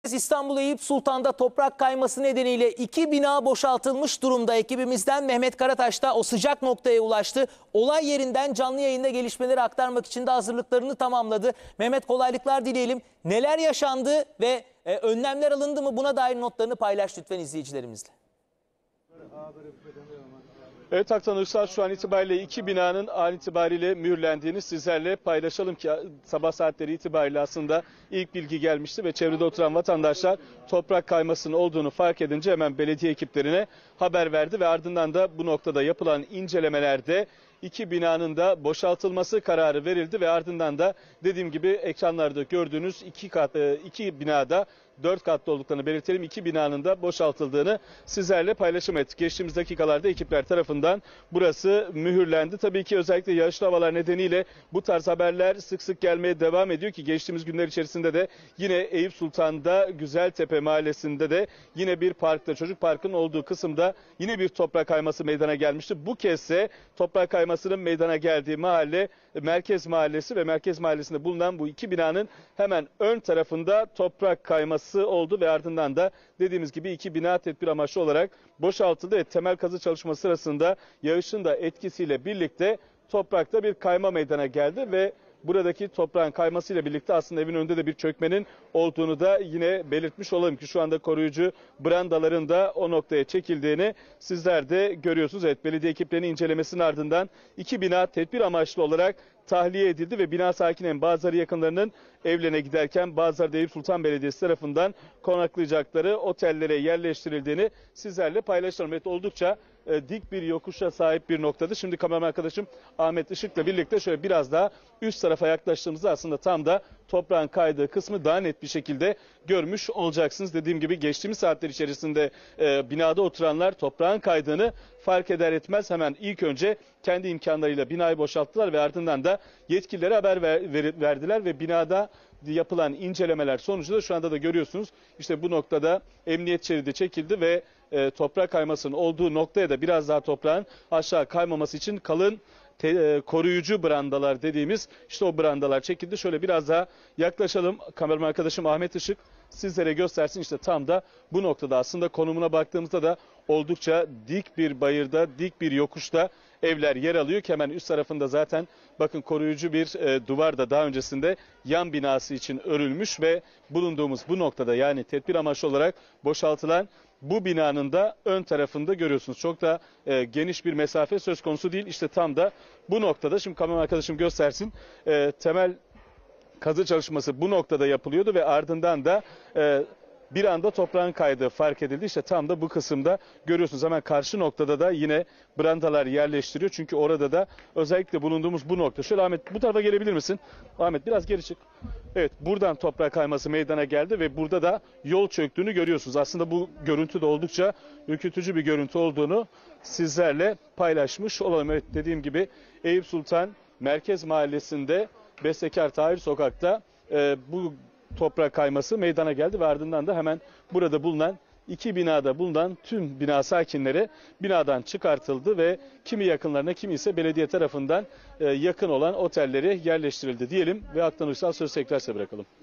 İstanbul Eyüp Sultan'da toprak kayması nedeniyle 2 bina boşaltılmış durumda. Ekibimizden Mehmet Karataş da o sıcak noktaya ulaştı. Olay yerinden canlı yayında gelişmeleri aktarmak için de hazırlıklarını tamamladı. Mehmet, kolaylıklar dileyelim. Neler yaşandı ve önlemler alındı mı? Buna dair notlarını paylaş lütfen izleyicilerimizle. Evet Aktan Uysal, şu an itibariyle 2 binanın an itibariyle mühürlendiğini sizlerle paylaşalım ki sabah saatleri itibariyle aslında ilk bilgi gelmişti ve çevrede oturan vatandaşlar toprak kaymasının olduğunu fark edince hemen belediye ekiplerine haber verdi ve ardından da bu noktada yapılan incelemelerde 2 binanın da boşaltılması kararı verildi ve ardından da dediğim gibi ekranlarda gördüğünüz 2 binada 4 katlı olduklarını belirtelim. 2 binanın da boşaltıldığını sizlerle paylaşım ettik. Geçtiğimiz dakikalarda ekipler tarafından burası mühürlendi. Tabii ki özellikle yağışlı havalar nedeniyle bu tarz haberler sık sık gelmeye devam ediyor ki geçtiğimiz günler içerisinde de yine Eyüp Sultan'da Güzeltepe mahallesinde de yine bir parkta, çocuk parkının olduğu kısımda yine bir toprak kayması meydana gelmişti. Bu kez ise toprak kaymasının meydana geldiği mahalle Merkez Mahallesi ve Merkez Mahallesi'nde bulunan bu 2 binanın hemen ön tarafında toprak kayması oldu ve ardından da dediğimiz gibi 2 bina tedbir amaçlı olarak boşaltıldı. Temel kazı çalışması sırasında yağışın da etkisiyle birlikte toprakta bir kayma meydana geldi ve buradaki toprağın kaymasıyla birlikte aslında evin önünde de bir çökmenin olduğunu da yine belirtmiş olalım ki şu anda koruyucu brandaların da o noktaya çekildiğini sizler de görüyorsunuz. Evet, belediye ekiplerinin incelemesinin ardından 2 bina tedbir amaçlı olarak tahliye edildi ve bina sakinlerinin bazıları yakınlarının evlerine giderken bazıları da Eyüp Sultan Belediyesi tarafından konaklayacakları otellere yerleştirildiğini sizlerle paylaşalım. Evet, oldukça dik bir yokuşa sahip bir noktada. Şimdi kameraman arkadaşım Ahmet Işık'la birlikte şöyle biraz daha üst tarafa yaklaştığımızda aslında tam da toprağın kaydığı kısmı daha net bir şekilde görmüş olacaksınız. Dediğim gibi geçtiğimiz saatler içerisinde binada oturanlar toprağın kaydığını fark eder etmez hemen ilk önce kendi imkanlarıyla binayı boşalttılar ve ardından da yetkililere haber verdiler ve binada yapılan incelemeler sonucu da şu anda da görüyorsunuz. İşte bu noktada emniyet şeridi çekildi ve toprak kaymasının olduğu noktaya da biraz daha toprağın aşağı kaymaması için kalın koruyucu brandalar dediğimiz işte o brandalar çekildi. Şöyle biraz daha yaklaşalım. Kameraman arkadaşım Ahmet Işık sizlere göstersin. İşte tam da bu noktada aslında konumuna baktığımızda da oldukça dik bir bayırda, dik bir yokuşta evler yer alıyor ki hemen üst tarafında zaten bakın koruyucu bir duvar da daha öncesinde yan binası için örülmüş ve bulunduğumuz bu noktada yani tedbir amaçlı olarak boşaltılan bu binanın da ön tarafında görüyorsunuz. Çok da geniş bir mesafe söz konusu değil. İşte tam da bu noktada şimdi kameraman arkadaşım göstersin. Temel kazı çalışması bu noktada yapılıyordu ve ardından da bir anda toprağın kaydığı fark edildi. İşte tam da bu kısımda görüyorsunuz. Hemen karşı noktada da yine brandalar yerleştiriyor. Çünkü orada da özellikle bulunduğumuz bu nokta. Şöyle Ahmet bu tarafa gelebilir misin? Ahmet biraz geri çık. Evet, buradan toprak kayması meydana geldi ve burada da yol çöktüğünü görüyorsunuz. Aslında bu görüntü de oldukça ürkütücü bir görüntü olduğunu sizlerle paylaşmış olalım. Evet, dediğim gibi Eyüp Sultan Merkez Mahallesi'nde Bestekar Tahir Sokak'ta bu toprak kayması meydana geldi ve ardından da hemen burada bulunan 2 binada bulunan tüm bina sakinleri binadan çıkartıldı ve kimi yakınlarına kimi ise belediye tarafından yakın olan otelleri yerleştirildi diyelim ve Aktan Uysal sözü tekrar size bırakalım.